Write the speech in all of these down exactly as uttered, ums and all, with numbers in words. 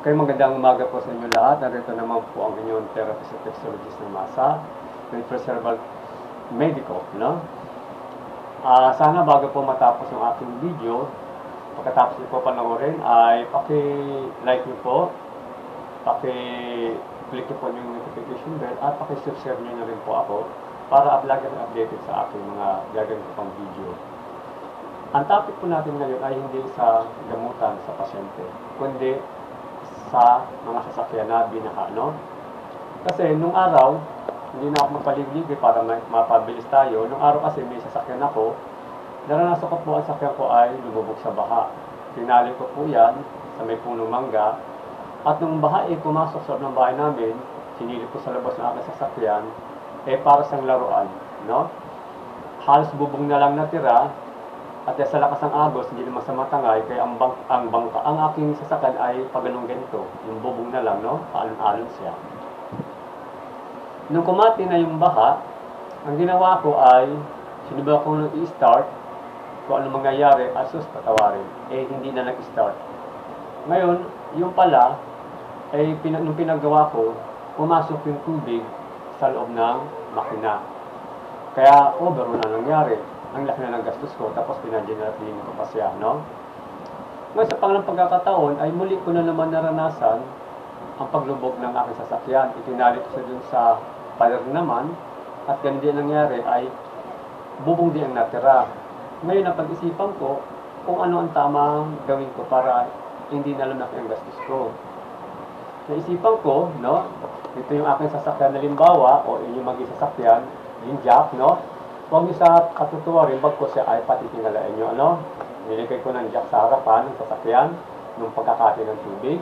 Okay, magandang umaga po sa inyo lahat. Narito naman po ang inyong therapist at sexologist ng masa, Doctor Cerebral Medico, no? Uh, sana bago po matapos ang aking video, pagkatapos niyo po panoorin, ay paki-like niyo po, paki-click niyo po yung notification bell, at paki-subscribe niyo na rin po ako para lagi na updated sa aking mga gagawin ko pang video. Ang topic po natin ngayon ay hindi sa gamutan sa pasyente, kundi sa mga sasakyan na binaha, no? Kasi nung araw, hindi na ako magpaliglig para mapabilis tayo. Nung araw kasi may sasakyan ako, naranasan ko po ang sasakyan ko ay lumubog sa baha. Tinali ko po yan sa may punong mangga. At nung baha ay pumasok sa loob ng bahay namin, sinilip ko sa labas ng aking sasakyan, eh para sang laruan, no? Halos bubong na lang natira. At sa lakas ng agos, hindi naman sa matangay, kaya ang, bang, ang bangka, ang aking sasakyan ay paganong ganito, yung bubong na lang, no? Paalon-alon siya. Nung kumati na yung baha, ang ginawa ko ay, sinubukan ko nung i-start, kung ano mangyayari, asus patawarin. Eh, hindi na nag-start. Ngayon, yung pala, ay pinag, nung pinagawa ko, pumasok yung tubig sa loob ng makina. Kaya, over na nangyari. Ang laki na ng gastos ko, tapos pinagenerate ko pa siya, no? Ngayon, sa pangalang pagkakataon, ay muli ko na naman naranasan ang paglubog ng aking sasakyan. Itinali ko siya dun sa pader naman, at ganun din nangyari ay bubong din ang natira. Ngayon, ang pag-isipan ko kung ano ang tamang gawin ko para hindi na lumaki ang gastos ko. Naisipan ko, no? Ito yung aking sasakyan na limbawa, o inyong maging sasakyan, yung jack, no? Huwag niyo sa katutuwa rin, bag ko siya ay patitingalain nyo, ano? Niligay ko ng jack sa harapan ng sasakyan, nung pagkakati ng tubig.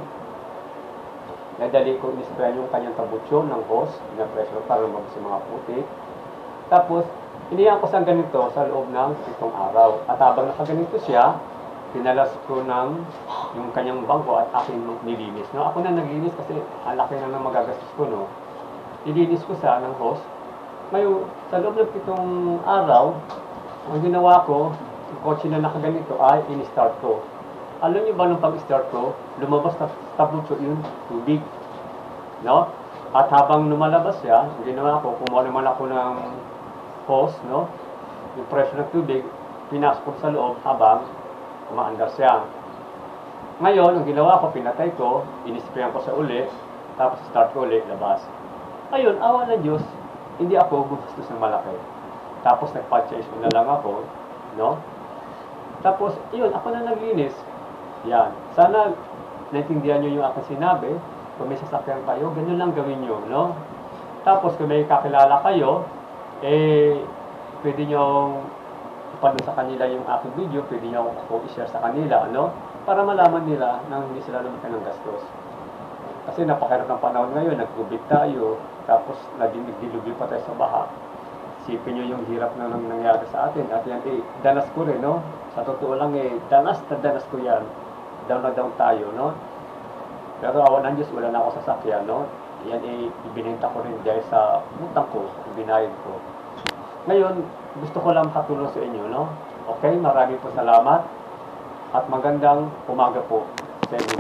Nadali ko, inispray yung kanyang tabutsyon ng hose, pinapressure para lumabas yung mga putik. Tapos, iniyan ko sa ganito sa loob ng itong araw. At habang nakaganito siya, pinalas ko ng yung kanyang bangko at aking nilinis. No? Ako na naglinis kasi ang laki na ng magagastos ko, no? Nilinis ko siya ng hose. Ngayon, sa loob ng pitong araw, ang ginawa ko, yung kotse na nakaganito ay in-start ko. Alam niyo ba nung pag-start ko, lumabas na tabutso yung tubig. No? At habang lumalabas siya, ang ginawa ko, kumuha naman ako ng hose, no? Yung pressure ng tubig, pinasok ko sa loob habang umaandar siya. Ngayon, ang ginawa ko, pinatay ko, in-sprayan ko sa uli, tapos start ko uli, labas. Ayun, awa na Diyos, hindi ako gumastos ng malaki. Tapos nagpa-change ko na lang ako, no? Tapos, yun, ako na naglinis. Yan. Sana naintindihan nyo yung aking sinabi. Kung may sasakyan kayo, ganyan lang gawin nyo, no? Tapos, kung may kakilala kayo, eh, pwede nyo ipanood sa kanila yung aking video, pwede nyo ako i-share sa kanila, no? Para malaman nila na hindi sila lumaki ng gastos. Kasi napakahirap ng panahon ngayon, nag-COVID tayo, tapos nagdilubi pa tayo sa baha. Sipin nyo yung hirap na nang nangyari sa atin. At yan, eh, danas ko rin, no? Sa totoo lang, eh, danas na danas ko yan. Down na down tayo, no? Pero awan ng Diyos, wala na ako sasakyan, no? Yan, eh, ibininta ko rin dahil sa utang ko, ibinayad ko. Ngayon, gusto ko lang makatulong sa inyo, no? Okay, maraming po salamat. At magandang umaga po sa inyo.